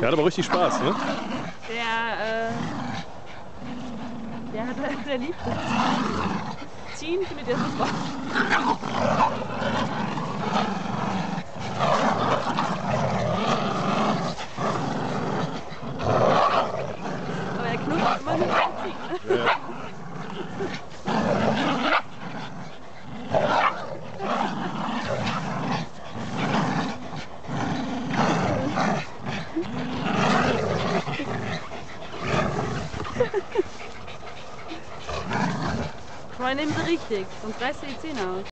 Der hat aber richtig Spaß, ne? Der liebt es. Ziehen findet er super. Aber er knutscht immer nur beim Ziehen, ne? Ja. Schwein nehmen sie richtig, sonst reißt du die Zähne aus.